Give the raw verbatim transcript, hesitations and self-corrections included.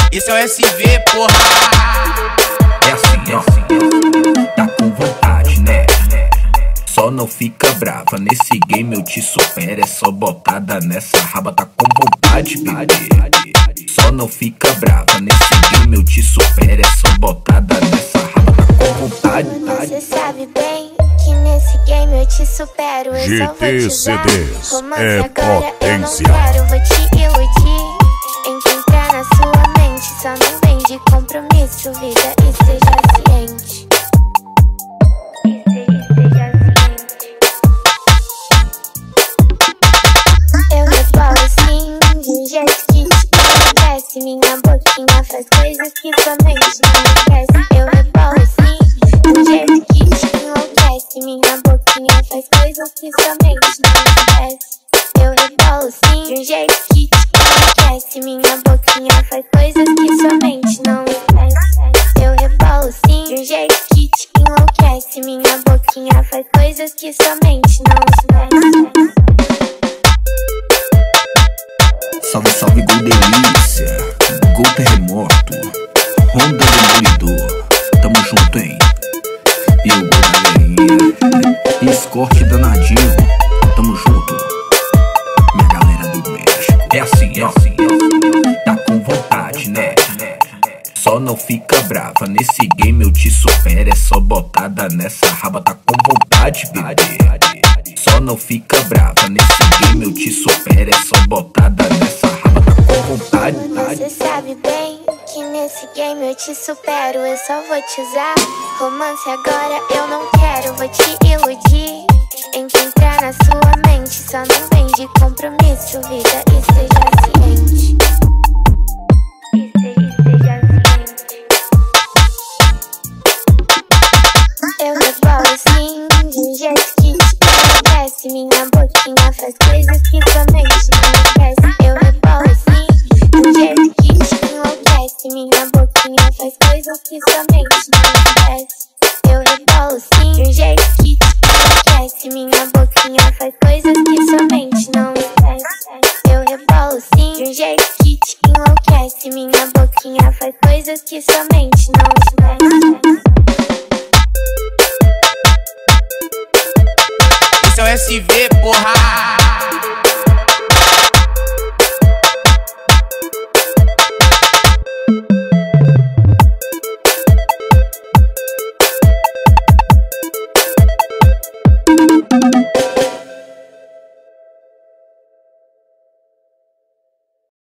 Esse é o S V, porra. É assim, é assim, tá com vontade, né? Só não fica brava, nesse game eu te supero. É só botada nessa raba, tá com vontade, bebê. Só não fica brava, nesse game eu te supero. É só botada nessa raba, tá com vontade. Você sabe bem que nesse game eu te supero. Eu só vou te usar. Romance é agora eu não potência. quero, vou te iludir. Em que entrar na sua mente, só não vem de compromisso, vida, e seja ciente. E seja, seja ciente. Eu rebolo sim, de um jeito que te enlouquece. Minha boquinha faz coisas que sua mente não esquece. Eu rebolo sim, de um jeito que te enlouquece. Minha boquinha faz coisas que sua mente não esquece. Eu rebolo sim, de um jeito que te enlouquece. Minha boquinha faz coisas que sua mente não esquece. Eu rebolo sim, de um jeito que te enlouquece. Minha boquinha faz coisas que sua mente não esquece. Salve, salve, Gol Delícia, Gol Terremoto, Honda Demolidor, tamo junto, hein? E o Gol Galerinha, Escorte Danadinho, tamo junto, minha galera do México. É assim, é assim, é assim, tá com vontade, né? Só não fica brava, nesse game eu te supero. É só botada nessa raba, tá com vontade, bebê. Só não fica brava, nesse game eu te supero. É só botada nessa raba, tá com vontade. Você sabe bem que nesse game eu te supero. Eu só vou te usar. Romance agora eu não quero, vou te iludir. Em que entrar na sua mente, só não vem de compromisso, vida, e seja ciente. E seja, seja ciente. Eu rebolo sim, de um jeito que te enlouquece. Minha boquinha faz coisas que sua mente não esquece. Eu rebolo sim, de um jeito que te enlouquece. Minha boquinha faz coisas que sua mente não esquece. Eu rebolo sim, de um jeito que te enlouquece. Minha boquinha faz coisas que sua mente não esquece. Eu rebolo sim, de um jeito que te enlouquece. Minha boquinha faz coisas que sua mente não esquece. Esse é o S V, porra.